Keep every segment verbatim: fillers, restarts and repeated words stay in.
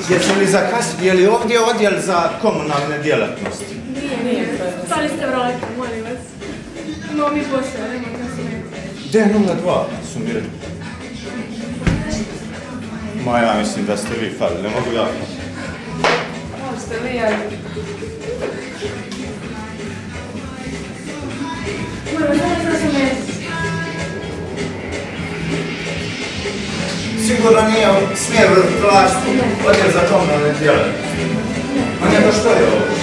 Jesi li zakasnili, je li ovdje odjel za komunalne djelatnosti? Nije, nije. Stali ste vratiti, molim vas. Imamo mi posao, nema kasnije. D nula dva su mi rekli. Ma ja mislim da ste vi fali, ne mogu ja. Možete vi, ali... Molim vas, molim vas, molim vas. Sigurno nije smjer vlasti, odjel za komunalne djelatnosti. Ma nego što je ovo?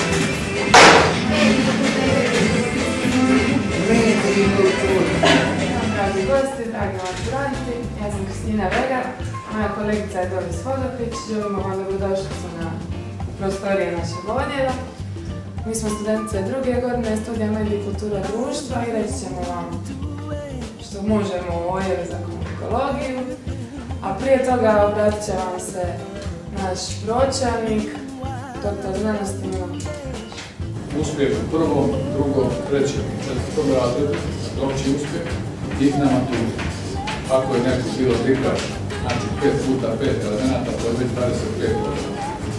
Mediji, kultura. Dragi gosti, dragi maturanti, ja sam Kristina Vega, moja kolegica je Doris Vodopić, želimo vam dobrodošlicu na prostorije našeg odjela. Mi smo studentice druge godine studija medij i kultura društva i reći ćemo vam što možemo u odjelu za komunikologiju, a prije toga obratit će vam se naš pročelnik, doktor znanosti Milan Čuković. Uspjeh u prvom, drugom, trećem i četvrtom razredu, opći uspjeh, ih na maturi. Ako je neko bilo trikaš, znači pet puta pet elemenata, to je već dvadeset pet godina.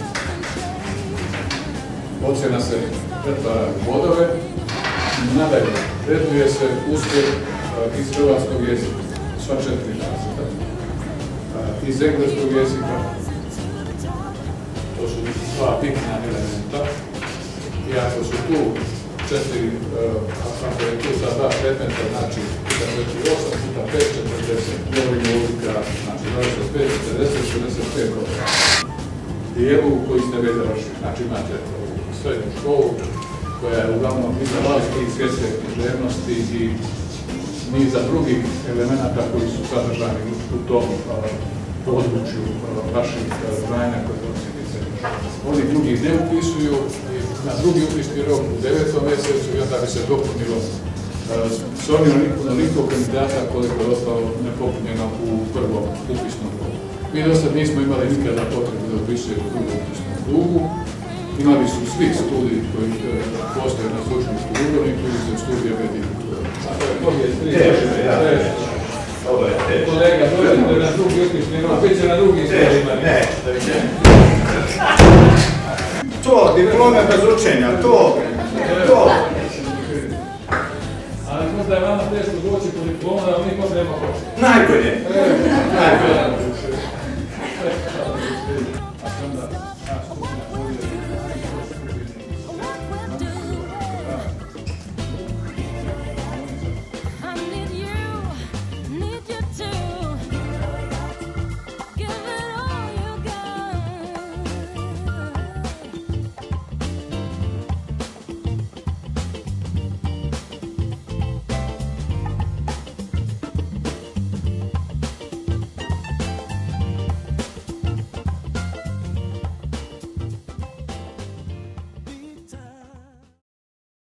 Ocjena se pretvara u bodove. Nadalje, vrednuje se uspjeh iz hrvatskog jezika, sva četiri razreda, iz engleskog jezika, to su sva bitna elementa. I ako su tu četiri, ako je tu za dva predmeta, znači osam puta pet, četrdeset, govorimo logika, znači dvadeset pet, četrdeset, šezdeset pet godina. Dijelu koji ste već završili, znači imate srednju školu koja je uglavnom iza vlasti i svjetske književnosti i niza drugih elemenata koji su sadržani u tom području vaših znanja koje donosite. Oni drugi ne upisuju i na drugi upisni rok u devetom mjesecu i onda bi se dopunilo s onoliko kandidata koliko je ostalo nepopunjeno u prvom upisnom roku. Mi do sad nismo imali nikada potrebu da upisuje u drugom upisnom krugu. Imali su svi studiji koji postoje na sveučilištu u Dubrovniku ili se studija medij i kultura. To je tri. Ovo je teško. Kolega, dođete na drugi upisni rok, bit će na drugi studijima. Ne, to je to, diplome bez učenja, to, to. Ali možda je vama teško doći po diplomu, da vam mi potrebno hoćete. Najbolje. Najbolje.